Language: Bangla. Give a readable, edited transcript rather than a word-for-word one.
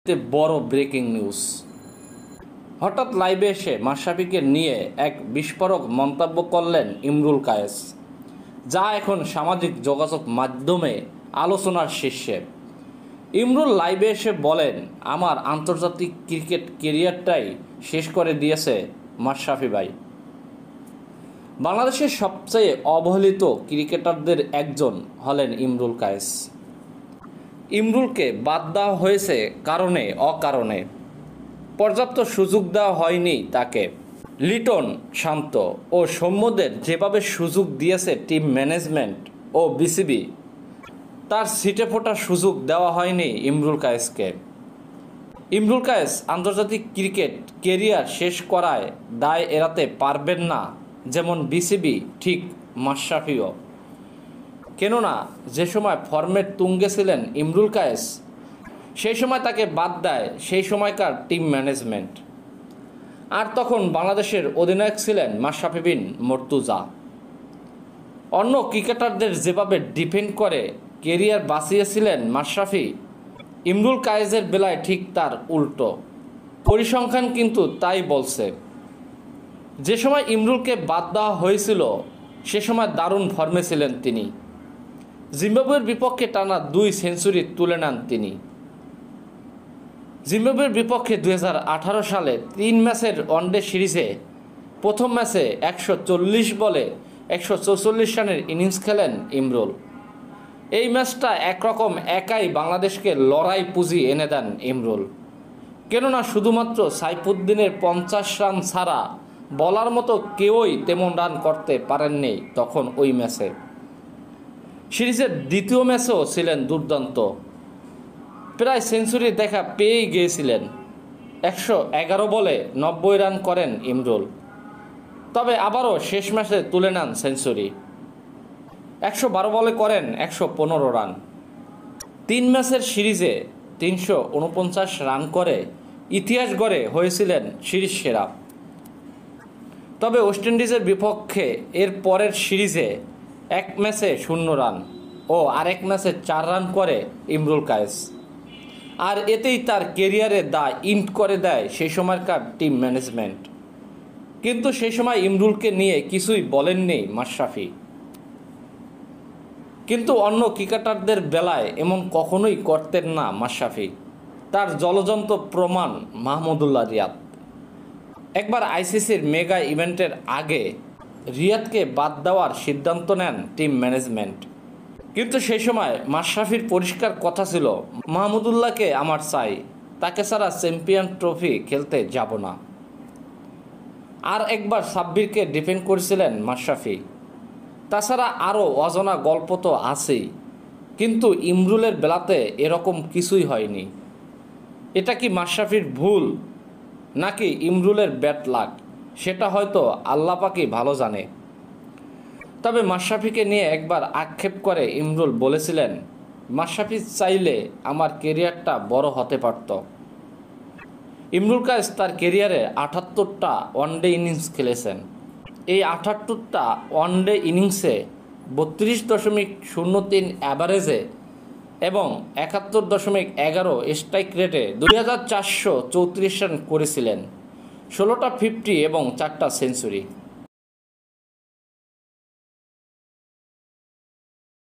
বড় ব্রেকিং নিউজ। হঠাৎ লাইভে এসে মাশরাফিকে নিয়ে এক বিস্ফোরক মন্তব্য করলেন ইমরুল কায়েস, যা এখন সামাজিক যোগাযোগ মাধ্যমে আলোচনার শীর্ষে। ইমরুল লাইভে এসে বলেন, আমার আন্তর্জাতিক ক্রিকেট ক্যারিয়ারটাই শেষ করে দিয়েছে মাশরাফি ভাই। বাংলাদেশের সবচেয়ে অবহেলিত ক্রিকেটারদের একজন হলেন ইমরুল কায়েস। ইমরুলকে বাদ দেওয়া হয়েছে কারণে অকারণে। পর্যাপ্ত সুযোগ দেওয়া হয়নি তাকে। লিটন, শান্ত ও সৌম্যদের যেভাবে সুযোগ দিয়েছে টিম ম্যানেজমেন্ট ও বিসিবি, তার ছিটে ফোটা সুযোগ দেওয়া হয়নি ইমরুল কায়েসকে। ইমরুল কায়েস আন্তর্জাতিক ক্রিকেট ক্যারিয়ার শেষ করায় দায় এড়াতে পারবেন না, যেমন বিসিবি ঠিক মাশরাফিও। কেননা যে সময় ফর্মের তুঙ্গে ছিলেন ইমরুল কায়েস, সেই সময় তাকে বাদ দেয় সেই সময়কার টিম ম্যানেজমেন্ট। আর তখন বাংলাদেশের অধিনায়ক ছিলেন মাশরাফি বিন মর্তুজা। অন্য ক্রিকেটারদের যেভাবে ডিফেন্ড করে ক্যারিয়ার বাঁচিয়েছিলেন মাশরাফি, ইমরুল কায়েসের বেলায় ঠিক তার উল্টো। পরিসংখ্যান কিন্তু তাই বলছে। যে সময় ইমরুলকে বাদ দেওয়া হয়েছিল সে সময় দারুণ ফর্মে ছিলেন তিনি। জিম্বাবুয়ের বিপক্ষে টানা 2 সেঞ্চুরি তুলে নেন তিনি। জিম্বাবুয়ের বিপক্ষে 2018 সালে 3 ম্যাচের ওয়ানডে সিরিজে প্রথম ম্যাচে 140 বলে 144 রানের ইনিংস খেলেন ইমরুল। এই ম্যাচটা একরকম একাই বাংলাদেশকে লড়াই পুঁজি এনে দেন ইমরুল। কেননা শুধুমাত্র সাইফুদ্দিনের 50 রান ছাড়া বলার মতো কেউই তেমন রান করতে পারেননি তখন ওই ম্যাচে। সিরিজের দ্বিতীয় ম্যাচেও ছিলেন দুর্দান্ত, প্রায় সেঞ্চুরি দেখা পেয়েই গিয়েছিলেন। 111 বলে 90 রান করেন ইমরুল, তবে আবারও শেষ ম্যাচে তুলে নেন সেঞ্চুরি। 112 বলে করেন 115 রান। 3 ম্যাচের সিরিজে 349 রান করে ইতিহাস গড়ে হয়েছিলেন সিরিজ সেরা। তবে ওয়েস্ট ইন্ডিজের বিপক্ষে এর পরের সিরিজে 1 ম্যাচে 0 রান ও আরেক ম্যাচে 4 রান করে ইমরুল কায়েস। আর এতেই তার ক্যারিয়ারে দা ইন্ট করে দেয় সেই সময়কার টিম ম্যানেজমেন্ট। কিন্তু সেই সময় ইমরুলকে নিয়ে কিছুই বলেননি মাশরাফি। কিন্তু অন্য ক্রিকেটারদের বেলায় এমন কখনোই করতেন না মাশরাফি। তার জ্বলজ্বন্ত প্রমাণ মাহমুদুল্লাহ রিয়াদ। একবার আইসিসির মেগা ইভেন্টের আগে রিয়াদকে বাদ দেওয়ার সিদ্ধান্ত নেন টিম ম্যানেজমেন্ট। কিন্তু সেই সময় মাশরাফির পরিষ্কার কথা ছিল, মাহমুদুল্লাহকে আমার চাই, তাকে ছাড়া চ্যাম্পিয়ন ট্রফি খেলতে যাব না। আর একবার সাব্বিরকে ডিফেন্ড করেছিলেন মাশরাফি। তাছাড়া আরও অজানা গল্প তো আছেই, কিন্তু ইমরুলের বেলাতে এরকম কিছুই হয়নি। এটা কি মাশরাফির ভুল নাকি ইমরুলের ব্যাড লাক, সেটা হয়তো আল্লাহ পাকই ভালো জানে। তবে মাশরাফিকে নিয়ে একবার আক্ষেপ করে ইমরুল বলেছিলেন, মাশরাফি চাইলে আমার ক্যারিয়ারটা বড় হতে পারত। ইমরুল কায়েস তার ক্যারিয়ারে 78টা ওয়ানডে ইনিংস খেলেছেন। এই 78টা ওয়ানডে ইনিংসে 32.03 অ্যাভারেজে এবং 71.11 স্ট্রাইক রেটে 2434 রান করেছিলেন, 16টা 50 এবং 4টা সেঞ্চুরি।